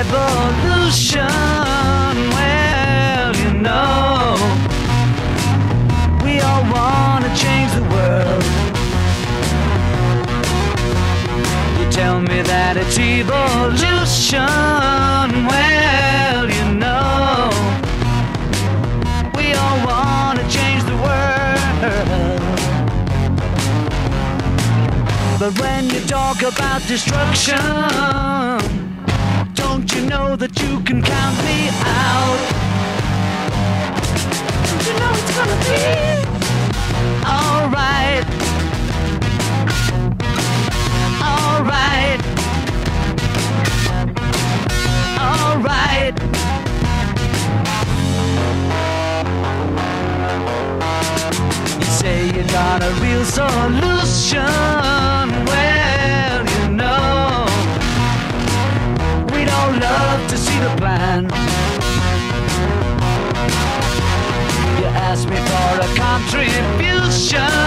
revolution. Well, you know, we all want to change the world. You tell me that it's evolution. Well, you know, we all want to change the world. But when you talk about destruction, don't you know that you can count me out? Don't you know it's gonna be alright? Alright. Alright. You say you got a real solution. Well, you know, we'd all love to see the plan. You asked me for a contribution.